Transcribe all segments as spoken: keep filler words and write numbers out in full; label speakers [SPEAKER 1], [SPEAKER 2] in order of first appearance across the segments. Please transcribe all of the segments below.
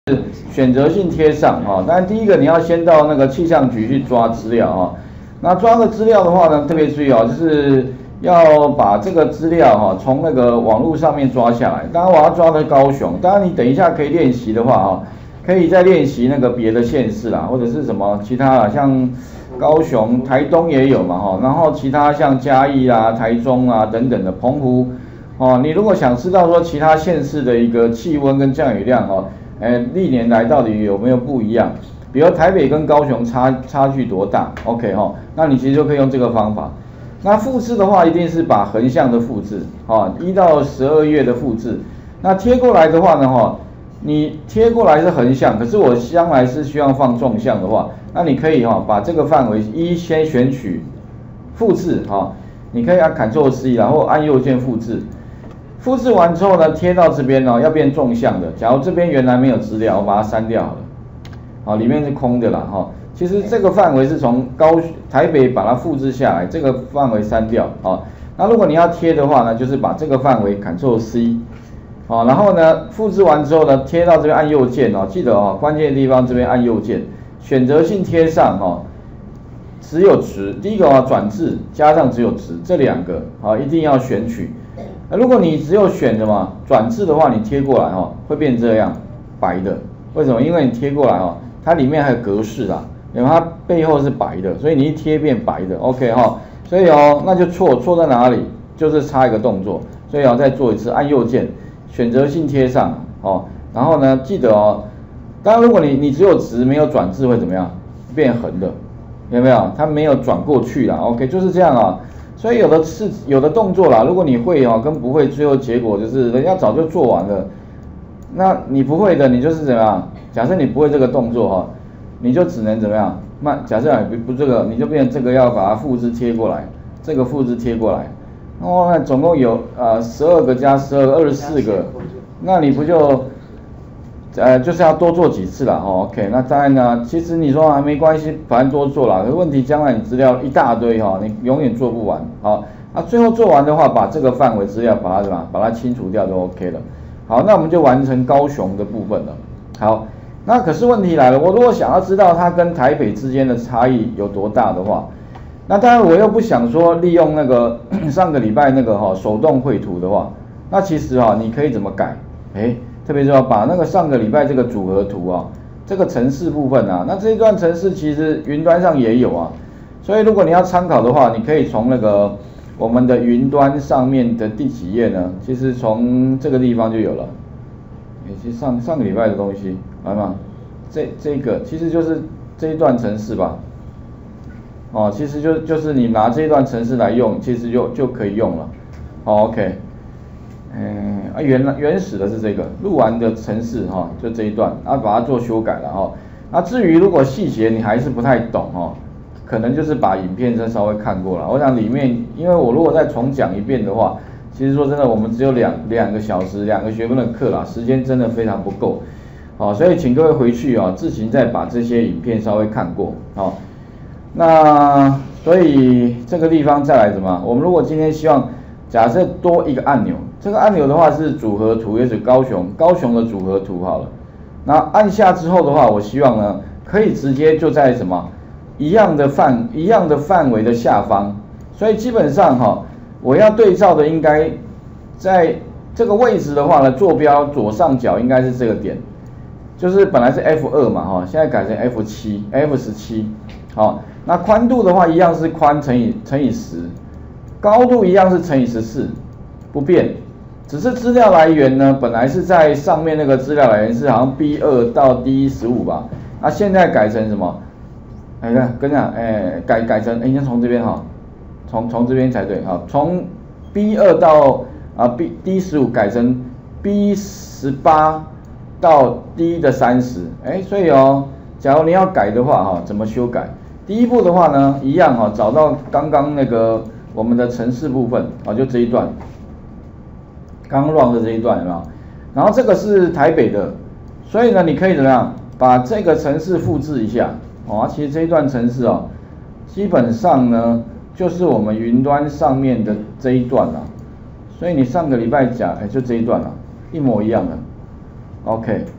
[SPEAKER 1] 选择性贴上哈。当然第一个你要先到那个气象局去抓资料哈。那抓个资料的话呢，特别注意哦，就是要把这个资料哈从那个网络上面抓下来。当然我要抓的高雄，当然你等一下可以练习的话哈，可以再练习那个别的县市啦，或者是什么其他啦，像高雄、台东也有嘛哈，然后其他像嘉义啊、台中啊等等的澎湖哦，你如果想知道说其他县市的一个气温跟降雨量哦，哎历年来到底有没有不一样？比如台北跟高雄差差距多大 ？OK 哈，那你其实就可以用这个方法。那复制的话，一定是把横向的复制，哈，一到十二月的复制。那贴过来的话呢，哈，你贴过来是横向，可是我将来是希望放纵向的话，那你可以哈把这个范围一先选取复制哈，你可以按 Ctrl C 然后按右键复制。复制完之后呢，贴到这边哦，要变纵向的。假如这边原来没有资料，我把它删掉好了。啊，里面是空的啦，哈。其实这个范围是从高台北把它复制下来，这个范围删掉啊。那如果你要贴的话呢，就是把这个范围 Ctrl C， 啊，然后呢复制完之后呢，贴到这边按右键哦，记得哦，关键的地方这边按右键，选择性贴上哦，只有值。第一个啊，转至加上只有值，这两个啊一定要选取。那如果你只有选的嘛，转至的话，你贴过来哈，会变这样白的。为什么？因为你贴过来哈。它里面还有格式啦，因为它背后是白的，所以你一贴变白的 ，OK 哈，所以哦，那就错错在哪里？就是差一个动作，所以要再做一次，按右键，选择性贴上哦，然后呢，记得哦，当然如果你你只有直没有转至会怎么样？变横的，有没有？它没有转过去啦 ，OK 就是这样啊，所以有的是有的动作啦，如果你会哦跟不会，最后结果就是人家早就做完了，那你不会的，你就是怎么样？假设你不会这个动作哈，你就只能怎么样？慢，假设不不这个，你就变成这个要把它复制贴过来，这个复制贴过来，哦，那总共有呃十二个加十二个，二十四个，那你不就呃就是要多做几次了哈 ？OK， 那当然呢，其实你说啊没关系，反正多做了，可是问题将来你资料一大堆哈，你永远做不完，好，那最后做完的话，把这个范围资料把它什么，把它清除掉就 OK 了。好，那我们就完成高雄的部分了。好。那可是问题来了，我如果想要知道它跟台北之间的差异有多大的话，那当然我又不想说利用那个上个礼拜那个哈、哦、手动绘图的话，那其实哈、哦、你可以怎么改？哎，特别是要把那个上个礼拜这个组合图啊，这个程式部分啊，那这一段程式其实云端上也有啊，所以如果你要参考的话，你可以从那个我们的云端上面的第几页呢？其实从这个地方就有了。其实上上个礼拜的东西，来嘛，这这个其实就是这一段程式吧，哦，其实就就是你拿这一段程式来用，其实就就可以用了，好 ，OK， 嗯，啊原来原始的是这个录完的程式哈、哦，就这一段，啊把它做修改了哈、哦，那至于如果细节你还是不太懂哦，可能就是把影片再稍微看过了，我想里面，因为我如果再重讲一遍的话。其实说真的，我们只有两两个小时，两个学分的课啦，时间真的非常不够，好，所以请各位回去啊，自行再把这些影片稍微看过，好，那所以这个地方再来什么？我们如果今天希望假设多一个按钮，这个按钮的话是组合图，也是高雄高雄的组合图好了，那按下之后的话，我希望呢可以直接就在什么一样的范一样的范围的下方，所以基本上哈。我要对照的应该在这个位置的话呢，坐标左上角应该是这个点，就是本来是 F 二 嘛哈，现在改成 F 七 F 十七，好，那宽度的话一样是宽乘以乘以十，高度一样是乘以十四，不变，只是资料来源呢，本来是在上面那个资料来源是好像 B 二 到 D 十五 吧，那现在改成什么？哎看跟着哎改改成哎先从这边哈。从从这边才对哈，从 B 二 到啊 B D 十五改成 B 十八到 D 的三十，哎，所以哦，假如你要改的话哈，怎么修改？第一步的话呢，一样哈，找到刚刚那个我们的程式部分啊，就这一段，刚刚 run 的这一段有没有？然后这个是台北的，所以呢，你可以怎么样把这个程式复制一下哦？其实这一段程式哦，基本上呢。就是我们云端上面的这一段啦、啊，所以你上个礼拜讲，哎，就这一段啦、啊，一模一样的 ，OK， 哦，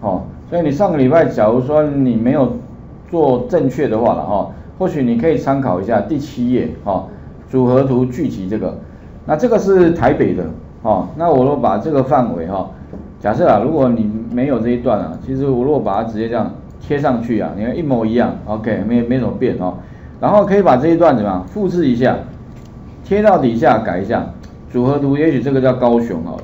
[SPEAKER 1] 所以你上个礼拜假如说你没有做正确的话了哈，或许你可以参考一下第七页哈，组合图聚集这个，那这个是台北的哦，那我如果把这个范围哈，假设啊，如果你没有这一段啊，其实我如果把它直接这样贴上去啊，你看一模一样 ，OK， 没没怎么变哦，然后可以把这一段怎么样复制一下，贴到底下改一下，组合图也许这个叫高雄好了。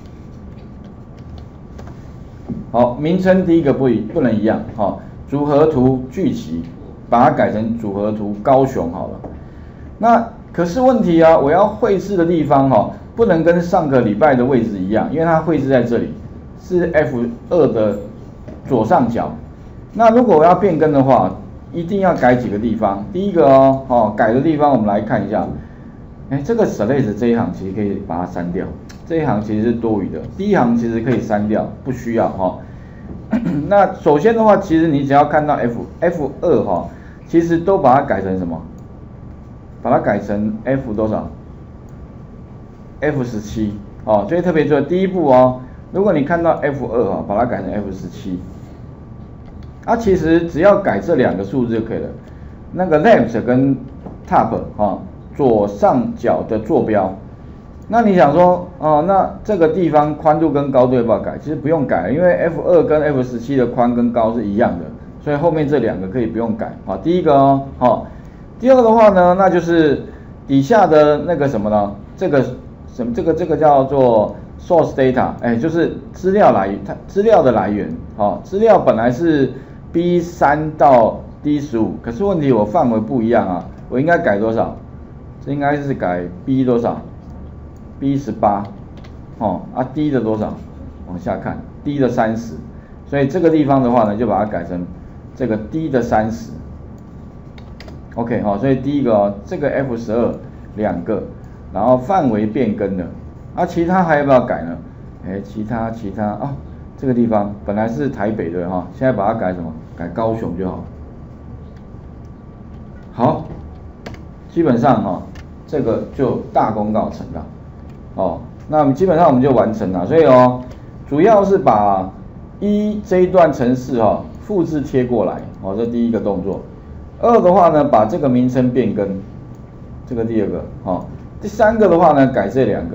[SPEAKER 1] 好，名称第一个不一不能一样，哈、哦，组合图聚集，把它改成组合图高雄好了。那可是问题啊，我要绘制的地方哈、哦，不能跟上个礼拜的位置一样，因为它绘制在这里，是 F 二 的左上角。那如果我要变更的话，一定要改几个地方。第一个哦，哦改的地方我们来看一下，哎，这个 select 这一行其实可以把它删掉。这一行其实是多余的，第一行其实可以删掉，不需要哈、哦。那首先的话，其实你只要看到 F F 二哈，其实都把它改成什么？把它改成 F 多少 ？F 十七哦，所以特别注意第一步哦。如果你看到 F 二哈，把它改成 F 十七。啊，其实只要改这两个数字就可以了。那个 left 跟 top 哈，左上角的坐标。那你想说，哦，那这个地方宽度跟高度要不要改？其实不用改，因为 F 二 跟 F 十七的宽跟高是一样的，所以后面这两个可以不用改。好，第一个哦，好，第二个的话呢，那就是底下的那个什么呢？这个什么？这个这个叫做 source data， 哎，就是资料来它资料的来源。好，资料本来是 B 三 到 D 十五，可是问题我范围不一样啊，我应该改多少？这应该是改 B 多少？ B 十八，哦啊 D 的多少？往下看 ，D 的三十，所以这个地方的话呢，就把它改成这个 D 的三十。OK， 好、哦，所以第一个哦，这个 F 十二两个，然后范围变更了，啊，其他还要不要改呢？哎，其他其他哦，这个地方本来是台北的哈、哦，现在把它改什么？改高雄就好。好，基本上哈、哦，这个就大功告成了。哦，那基本上我们就完成了，所以哦，主要是把一这一段程式哈、哦、复制贴过来，哦，这第一个动作。二的话呢，把这个名称变更，这个第二个，哦，第三个的话呢，改这两个，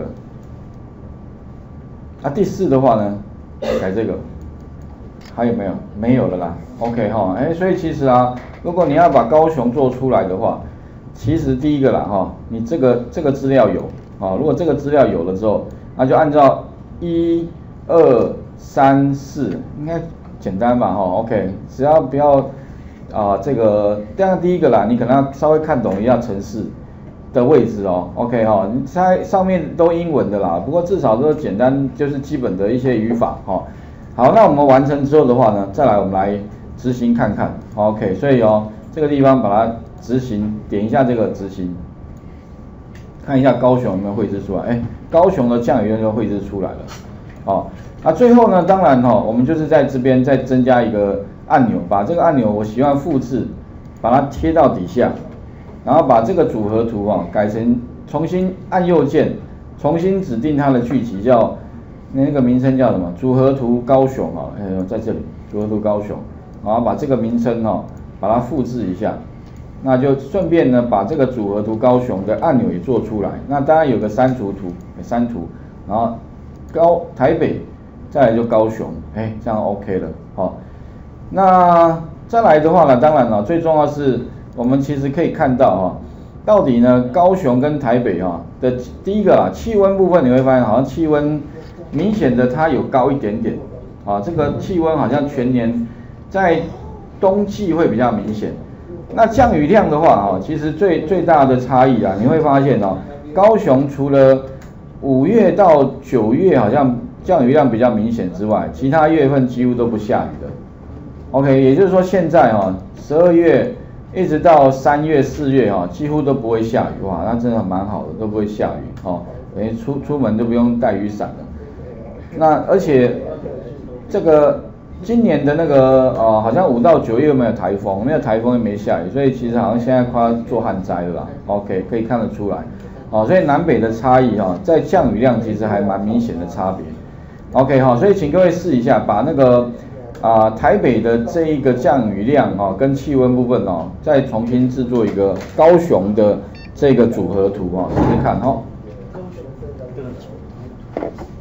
[SPEAKER 1] 啊，第四的话呢，改这个，还有没有？没有了啦 ，OK 哈、哦，哎，所以其实啊，如果你要把高雄做出来的话，其实第一个啦哈、哦，你这个这个资料有。好，如果这个资料有了之后，那就按照一、二、三、四，应该简单吧？哈 ，OK， 只要不要啊、呃，这个这样第一个啦，你可能要稍微看懂一下程式的位置哦 ，OK 哈，你在上面都英文的啦，不过至少都简单，就是基本的一些语法哈。好，那我们完成之后的话呢，再来我们来执行看看 ，OK， 所以哦，这个地方把它执行，点一下这个执行。看一下高雄有没有绘制出来？哎，高雄的降雨量就绘制出来了。哦，那最后呢，当然哈、哦，我们就是在这边再增加一个按钮，把这个按钮我喜欢复制，把它贴到底下，然后把这个组合图啊、哦、改成重新按右键，重新指定它的聚集叫那个名称叫什么？组合图高雄啊、哦，哎，在这里组合图高雄，然后把这个名称哦，把它复制一下。那就顺便呢，把这个组合图高雄的按钮也做出来。那当然有个删除图，删除，然后高台北，再来就高雄，哎，这样 OK 了，好、哦。那再来的话呢，当然了，最重要是我们其实可以看到哈、哦，到底呢高雄跟台北哈、哦、的第一个啦，气温部分你会发现好像气温明显的它有高一点点，啊，这个气温好像全年在冬季会比较明显。那降雨量的话啊，其实最最大的差异啊，你会发现哦，高雄除了五月到九月好像降雨量比较明显之外，其他月份几乎都不下雨的。OK， 也就是说现在啊，十二月一直到三月、四月啊，几乎都不会下雨，哇，那真的蛮好的，都不会下雨哦，等于出出门都不用带雨伞了。那而且这个。今年的那个呃，好像五到九月没有台风，没有台风也没下雨，所以其实好像现在快要做旱灾了啦。OK， 可以看得出来，哦，所以南北的差异哈、哦，在降雨量其实还蛮明显的差别。OK 哈、哦，所以请各位试一下，把那个啊台北的这一个降雨量哦跟气温部分哦，再重新制作一个高雄的这个组合图哦，试试看哦。高雄的